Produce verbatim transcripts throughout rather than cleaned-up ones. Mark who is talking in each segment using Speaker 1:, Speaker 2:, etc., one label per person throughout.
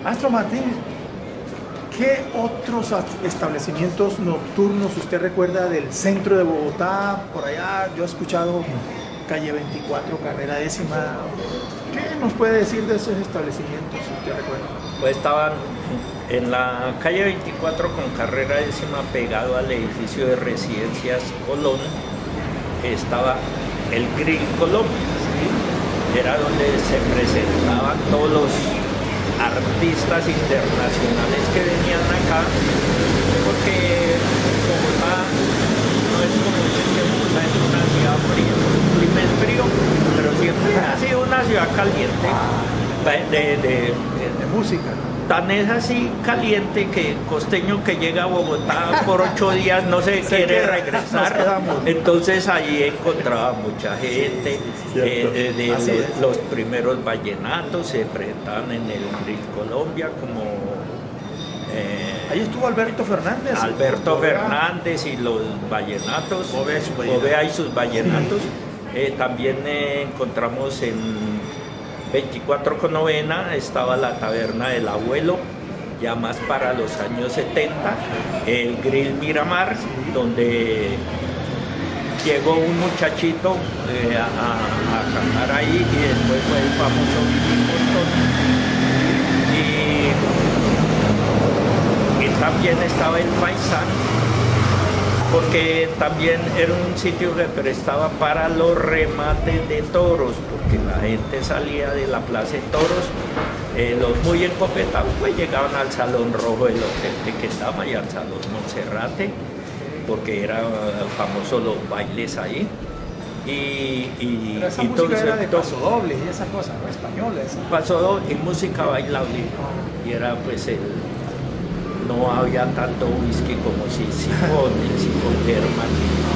Speaker 1: Maestro Martín, ¿qué otros establecimientos nocturnos usted recuerda del centro de Bogotá? Por allá yo he escuchado calle veinticuatro, carrera décima. ¿Qué nos puede decir de esos establecimientos, si usted recuerda?
Speaker 2: Pues estaban en la calle veinticuatro con carrera décima, pegado al edificio de Residencias Colón, estaba el Grill Colombia. ¿Sí? Era donde se presentaban todos los artistas internacionales que venían acá, porque Bogotá no es como que Bogotá es una ciudad fría, el clima es frío, pero siempre ha sido una ciudad caliente de, de, de,
Speaker 1: de música.
Speaker 2: Tan es así caliente que costeño que llega a Bogotá por ocho días no se, se quiere queda, regresar. Entonces allí encontraba mucha gente, sí, eh, de los, los primeros vallenatos se presentaban en el Grill Colombia, como
Speaker 1: eh, ahí estuvo Alberto Fernández.
Speaker 2: Alberto Fernández y los vallenatos, Bovea y sus vallenatos. Eh, también eh, encontramos en veinticuatro con novena, estaba la taberna del abuelo, ya más para los años setenta, el Grill Miramar, donde llegó un muchachito eh, a, a cantar ahí y después fue el famoso Billy Boston. Y, y también estaba el Faisán, porque también era un sitio que prestaba para los remates de toros, porque la gente salía de la plaza de toros, eh, los muy encopetados pues llegaban al Salón Rojo del Hotel de Quetama y al Salón Monserrate, porque era famoso los bailes ahí. Y, y,
Speaker 1: Pero esa
Speaker 2: y
Speaker 1: música
Speaker 2: entonces,
Speaker 1: era de pasodobles y esas cosas, ¿no? Españoles.
Speaker 2: Pasodoble y música bailable, y era pues el... no había tanto whisky como si sifón, el sifón Germán.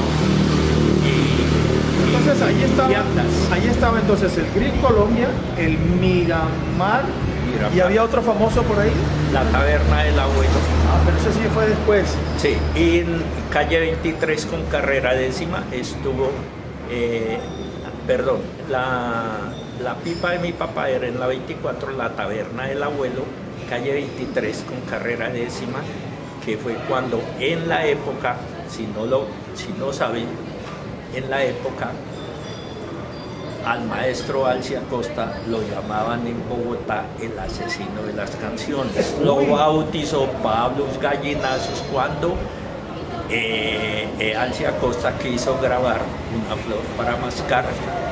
Speaker 1: Y, entonces ahí estaba, ahí estaba entonces el Grill Colombia, el Miramar, Miramar, y había otro famoso por ahí.
Speaker 2: La taberna del abuelo.
Speaker 1: Ah, pero eso sí fue después.
Speaker 2: Sí, y en calle veintitrés con carrera décima estuvo, eh, perdón, la, la pipa de mi papá era en la veinticuatro, la taberna del abuelo, calle veintitrés con carrera décima, que fue cuando en la época, si no lo si no saben, en la época al maestro Alci Acosta lo llamaban en Bogotá el asesino de las canciones. Lo bautizó Pablo Gallinazos cuando eh, eh, Alci Acosta quiso grabar Una flor para mascar.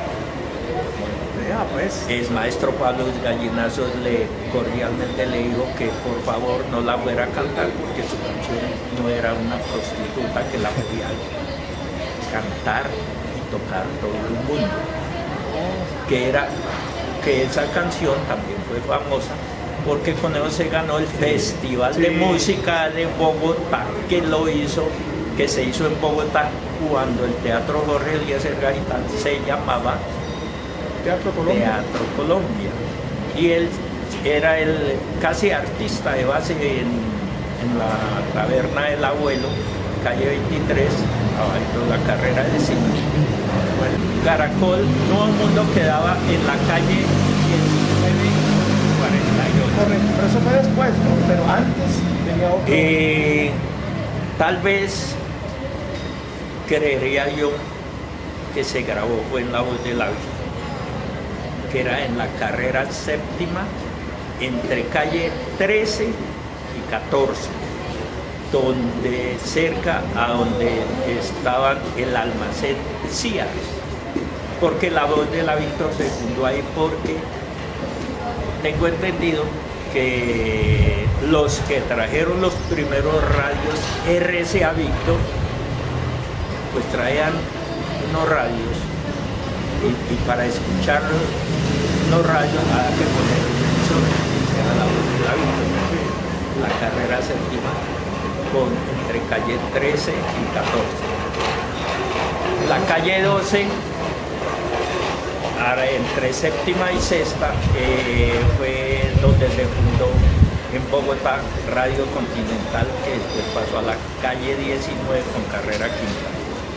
Speaker 1: Ah, pues.
Speaker 2: El maestro Pablo Gallinazos le cordialmente le dijo que por favor no la fuera a cantar porque su canción no era una prostituta que la podía cantar y tocar todo el mundo. Que era que esa canción también fue famosa porque con eso se ganó el Festival sí. de Música de Bogotá, que lo hizo, que se hizo en Bogotá cuando el Teatro Jorge Eliezer Gaitán se llamaba
Speaker 1: Teatro Colombia.
Speaker 2: Teatro Colombia. Y él era el casi artista de base en, en la taberna del abuelo, calle veintitrés, abajo de la carrera de cine. Bueno, Caracol, Nuevo Mundo quedaba en la calle diecinueve cuarenta y ocho.
Speaker 1: Correcto, pero eso fue después, ¿no? Pero antes tenía otro.
Speaker 2: Eh, tal vez creería yo que se grabó fue en La Voz de la Vida, que era en la carrera séptima, entre calle trece y catorce, donde cerca a donde estaban el almacén Sears, porque La Voz de la Víctor se fundó ahí porque tengo entendido que los que trajeron los primeros radios R C A Víctor, pues traían unos radios y, y para escuchar los radios había que poner un emisor, era La Voz de la Víctor, la carrera séptima, con entre calle trece y catorce. La calle doce, entre séptima y sexta, eh, fue donde se fundó en Bogotá Radio Continental, que después pasó a la calle diecinueve con carrera quinta.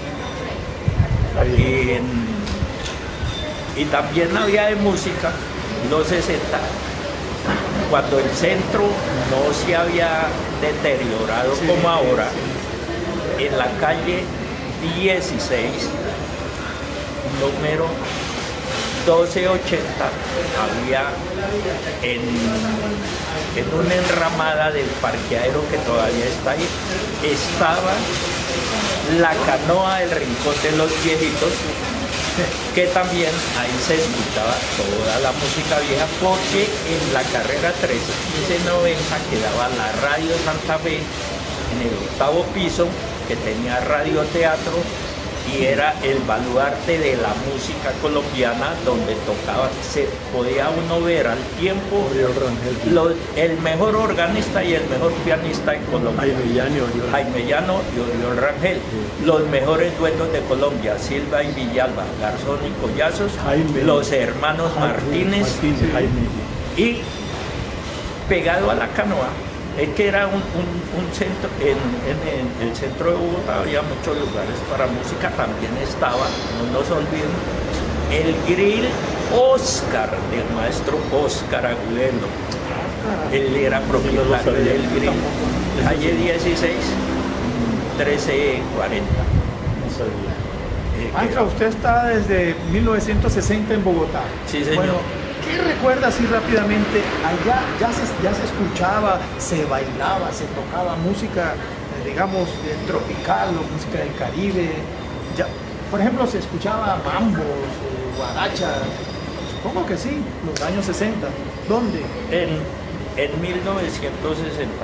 Speaker 2: Y, en, y también había de música, los sesenta, cuando el centro no se había deteriorado sí, como ahora, sí. En la calle dieciséis, número doce ochenta, había en, en una enramada del parqueadero que todavía está ahí, estaba la canoa del Rincón de los Viejitos, que también ahí se escuchaba toda la música vieja, porque en la carrera trece quince noventa quedaba la Radio Santa Fe en el octavo piso, que tenía radioteatro y era el baluarte de la música colombiana, donde tocaba, se podía uno ver al tiempo lo, el mejor organista y el mejor pianista en Colombia,
Speaker 3: Jaime Llano y Oriol,
Speaker 2: Jaime Llano y Oriol Rangel, sí. Los mejores duetos de Colombia, Silva y Villalba, Garzón y Collazos, Jaime, los hermanos Jaime, Martínez,
Speaker 3: Martínez Jaime.
Speaker 2: Y pegado a la canoa, es que era un, un, un centro, en, en, en el centro de Bogotá había muchos lugares para música, también estaba, no nos olviden, el grill Oscar, del maestro Oscar Agudelo. Él era propietario del grill, calle dieciséis, trece cuarenta.
Speaker 1: Maestro, usted está desde mil novecientos sesenta en Bogotá.
Speaker 2: Sí, señor.
Speaker 1: Bueno, ¿qué recuerda así rápidamente? Allá ya se, ya se escuchaba, se bailaba, se tocaba música, digamos, tropical o música del Caribe. Ya, por ejemplo, se escuchaba mambos, eh, guaracha. Supongo que sí, los años sesenta. ¿Dónde?
Speaker 2: En, en mil novecientos sesenta,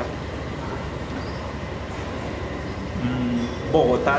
Speaker 2: mmm, Bogotá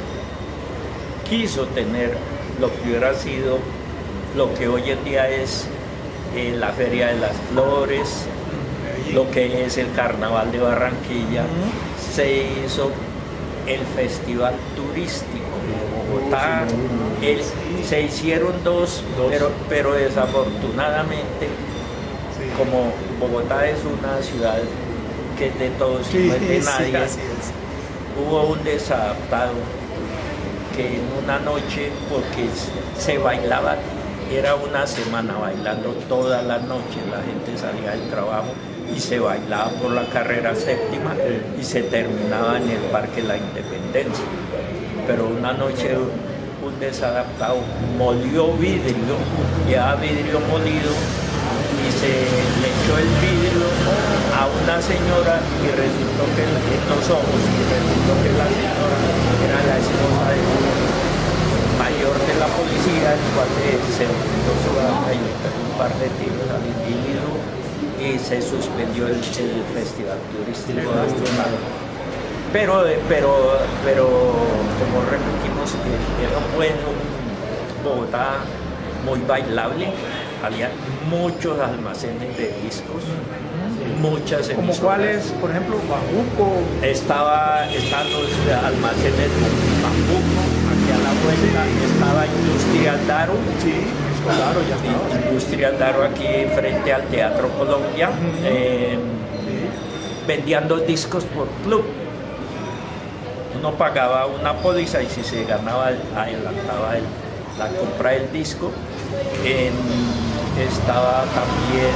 Speaker 2: quiso tener lo que hubiera sido lo que hoy en día es eh, la Feria de las Flores, lo que es el Carnaval de Barranquilla. Uh-huh. Se hizo el Festival Turístico de Bogotá. El, se hicieron dos, dos. Pero, pero desafortunadamente, sí. Como Bogotá es una ciudad que es de todos y sí, no es de nadie, sí, hubo un desadaptado que en una noche, porque se bailaba, era una semana bailando toda la noche, la gente salía del trabajo y se bailaba por la carrera séptima y se terminaba en el Parque La Independencia. Pero una noche un desadaptado molió vidrio, llevaba vidrio molido y se le echó el vidrio a una señora y resultó que en los ojos y resultó que la señora era la esposa del mayor de la policía, el cual se enfrentó su arma y le pegó un par de tiros al individuo y se suspendió el, el festival turístico de Astronauta. Pero, pero, pero como repetimos, era un Bogotá muy bailable, había muchos almacenes de discos, muchas emisoras.
Speaker 1: ¿Como cuáles? Por ejemplo, Bambuco.
Speaker 2: Estaba, están los almacenes de Bambuco, aquí a la vuelta estaba Industrial Daro.
Speaker 1: Sí, claro, ya estaba.
Speaker 2: Industrial Daro aquí frente al Teatro Colombia, uh-huh. eh, sí. Vendiendo discos por club. Uno pagaba una póliza y si se ganaba, adelantaba el, la compra del disco. En, estaba también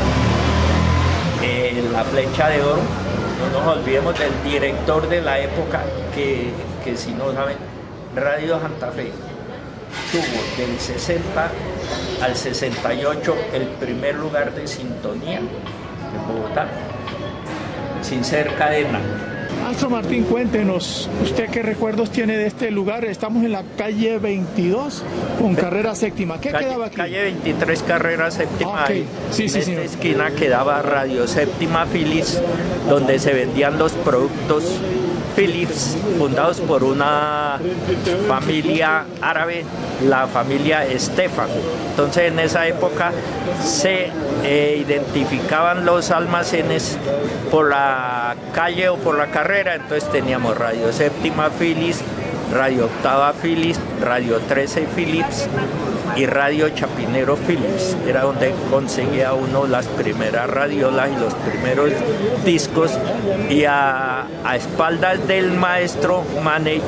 Speaker 2: eh, La Flecha de Oro. No nos olvidemos del director de la época, que, que si no saben, Radio Santa Fe tuvo del sesenta al sesenta y ocho el primer lugar de sintonía en Bogotá, sin ser cadena.
Speaker 1: Maestro Martín, cuéntenos, ¿usted qué recuerdos tiene de este lugar? Estamos en la calle veintidós con carrera séptima. ¿Qué
Speaker 2: calle,
Speaker 1: quedaba aquí?
Speaker 2: Calle veintitrés, carrera séptima.
Speaker 1: Okay. Sí,
Speaker 2: en
Speaker 1: sí,
Speaker 2: esta
Speaker 1: señor.
Speaker 2: esquina quedaba Radio Séptima Philips, donde se vendían los productos Philips, fundados por una familia árabe, la familia Estefan. Entonces en esa época se eh, identificaban los almacenes por la calle o por la carrera, entonces teníamos Radio Séptima Philips, Radio Octava Philips, Radio trece Philips y Radio Chapinero Philips. Era donde conseguía uno las primeras radiolas y los primeros discos, y a, a espaldas del maestro Maney,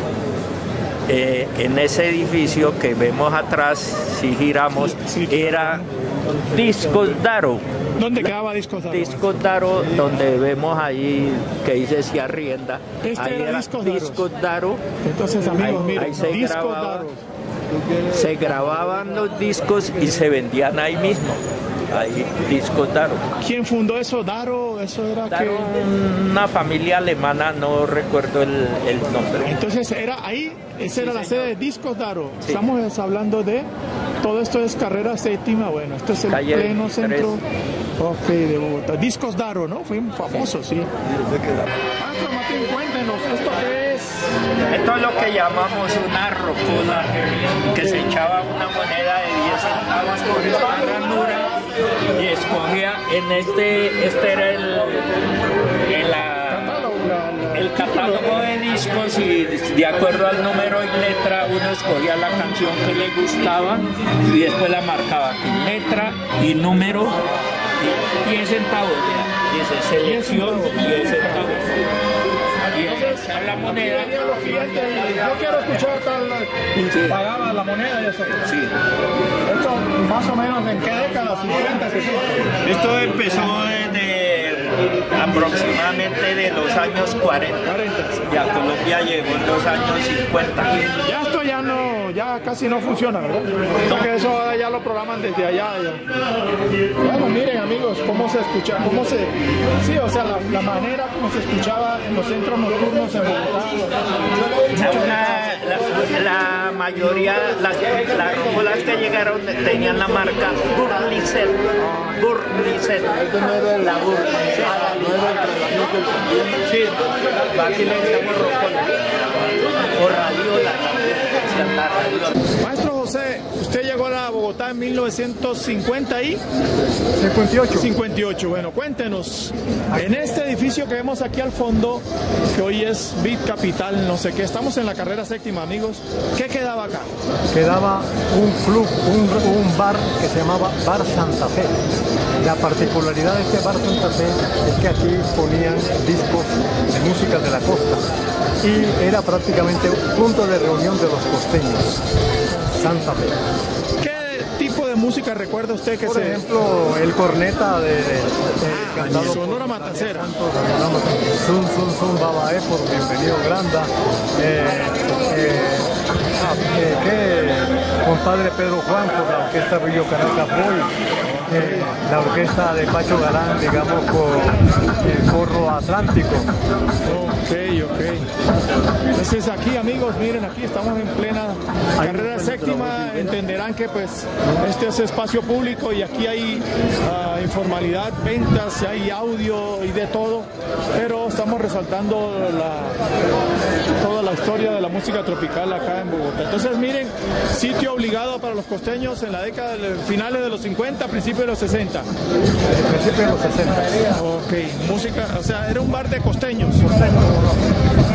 Speaker 2: eh, en ese edificio que vemos atrás, si giramos, era Discos Daro.
Speaker 1: ¿Dónde quedaba Discos Daro?
Speaker 2: Discos Daro, donde vemos ahí que dice se arrienda.
Speaker 1: Este
Speaker 2: ahí
Speaker 1: era
Speaker 2: era
Speaker 1: Discos Daro.
Speaker 2: Discos Daro.
Speaker 1: Entonces, amigos,
Speaker 2: Ahí-
Speaker 1: miren,
Speaker 2: ahí se
Speaker 1: Discos
Speaker 2: grababa.
Speaker 1: Daro.
Speaker 2: Se grababan los discos y se vendían ahí mismo. Ahí, Discos Daro.
Speaker 1: ¿Quién fundó eso? Daro, eso era
Speaker 2: Daro,
Speaker 1: que...
Speaker 2: una familia alemana, no recuerdo el, el nombre.
Speaker 1: Entonces era ahí, esa
Speaker 2: Sí,
Speaker 1: era la
Speaker 2: señor.
Speaker 1: sede de Discos Daro.
Speaker 2: Sí.
Speaker 1: Estamos hablando de, todo esto es carrera séptima, bueno, esto es el
Speaker 2: Calle
Speaker 1: pleno
Speaker 2: tres.
Speaker 1: centro, ok, de Bogotá. Discos Daro, ¿no? Fue un famoso, sí. Maestro Martín, cuéntenos, ¿esto qué es?
Speaker 2: Esto es lo que llamamos una rocona, que se echaba una moneda de diez centavos por esta ranura y escogía en este, este era el, el, la- el catálogo de discos y de acuerdo al número y letra uno escogía la canción que le gustaba y después la marcaba con letra y número y diez centavos, ya, dice selección diez centavos. Y al echar la moneda,
Speaker 1: Venían los clientes y yo quiero escuchar tal, y
Speaker 2: Sí.
Speaker 1: pagaba la moneda y eso.
Speaker 2: sí.
Speaker 1: Esto más o menos en qué década, cincuenta, sesenta.
Speaker 2: Esto empezó desde aproximadamente de los años cuarenta.
Speaker 1: cuarenta.
Speaker 2: Y a Colombia llegó en los años cincuenta.
Speaker 1: Ya esto ya no, ya casi no funciona, ¿verdad? O sea que eso ya lo programan desde allá. Ya. Bueno, miren amigos, cómo se escucha, cómo se, sí, o sea, la, la manera como se escuchaba en los centros nocturnos en Bogotá.
Speaker 2: Una- la, la mayoría, las, las rocolas que llegaron tenían la marca Burlicet. Burlicet. La Burlicet. Sí, aquí le decíamos rocola. O radiola. decían la radiola.
Speaker 1: Maestro José, usted llegó a la Bogotá en mil novecientos cincuenta y
Speaker 3: cincuenta y ocho.
Speaker 1: cincuenta y ocho. Bueno, cuéntenos, en este edificio que vemos aquí al fondo, que hoy es Bit Capital, no sé qué, estamos en la carrera séptima, amigos, ¿qué quedaba acá?
Speaker 3: Quedaba un club, un, un bar que se llamaba Bar Santa Fe. La particularidad de este Bar Santa Fe es que aquí ponían discos de música de la costa y era prácticamente un punto de reunión de los costeños. Santa Fe.
Speaker 1: ¿Qué tipo de música recuerda usted que
Speaker 3: Por
Speaker 1: se...
Speaker 3: ejemplo, el corneta de, de- de-
Speaker 1: Ah,
Speaker 3: cantado
Speaker 1: Sonora
Speaker 3: por
Speaker 1: Matancera.
Speaker 3: Santos, Sonora Matancera. Sun Sun Sun Babae por Bienvenido Granda. Eh, eh, ah, eh, que compadre Pedro Juan por la orquesta Río Caracas Boy. Eh, la orquesta de Pacho Galán, digamos, con el Corro Atlántico.
Speaker 1: Ok, ok. Entonces aquí, amigos, miren, aquí estamos en plena carrera séptima, entenderán que pues este es espacio público y aquí hay ah, informalidad, ventas, hay audio y de todo, pero estamos resaltando la, toda la historia de la música tropical acá en Bogotá. Entonces miren, sitio obligado para los costeños en la década de finales de los cincuenta, principios de los sesenta.
Speaker 3: En principio de los sesenta.
Speaker 1: Ok, música, o sea, era un bar de costeños.
Speaker 3: Costeño,